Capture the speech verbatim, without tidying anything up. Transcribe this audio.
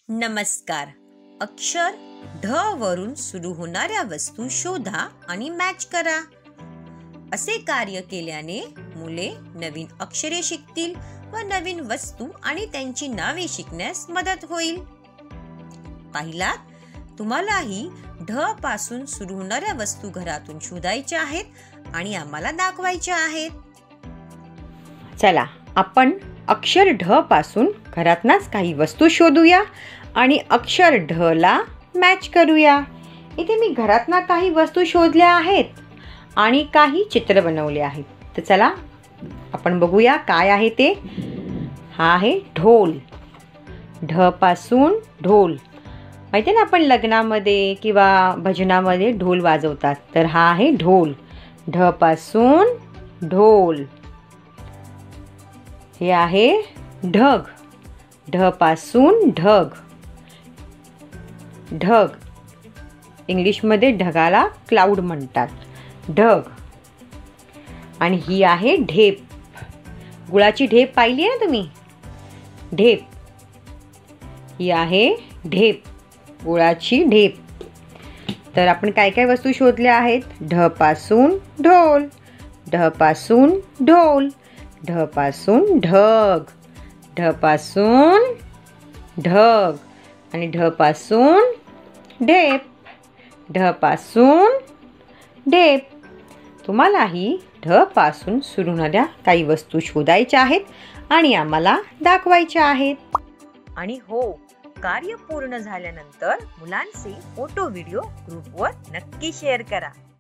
नमस्कार. अक्षर ढ वरून सुरू होणाऱ्या वस्तू शोधा आणि मॅच करा. असे कार्य केल्याने मुले नवीन अक्षरे शिकतील व नवीन वस्तू आणि त्यांची नावे शिकण्यास मदत होईल. पाहिलात, तुम्हालाही ढ पासून सुरू होणाऱ्या वस्तू घरातून शोधायच्या आहेत आणि आम्हाला दाखवायच्या आहेत. चला, आपण अक्षर ढ पासून घरातनाच काही वस्तू शोधूया आणि अक्षर ढ ला मॅच करूया. इथे मी घरातना काही वस्तू शोधल्या आहेत आणि काही चित्र बनवले आहेत. तर चला आपण बघूया काय आहे ते. हा आहे ढोल. ढ पासून ढोल. माहिती आहे ना, आपण लग्नामध्ये किंवा भजनामध्ये ढोल वाजवतात, तर हा आहे ढोल. ढ पासून ढोल. हे आहे ढग. ढ पासून ढग. ढग इंग्लिशमध्ये ढगाला क्लाउड म्हणतात. ढग. आणि ही आहे ढेप. गुळाची ढेप पाहिली आहे ना तुम्ही? ढेप. ही आहे ढेप. गुळाची ढेप. तर आपण काय काय वस्तू शोधल्या आहेत? ढ पासून ढोल. ढ पासून ढोल. ढ पासून ढग. ढ पासून ढग. आणि ढ पासून ढेप. ढ पासून ढेप. तुम्हालाही ढ पासून सुरू होणाऱ्या काही वस्तू शोधायच्या आहेत आणि आम्हाला दाखवायच्या आहेत. आणि हो, कार्य पूर्ण झाल्यानंतर मुलांचे फोटो व्हिडिओ ग्रुपवर नक्की शेअर करा.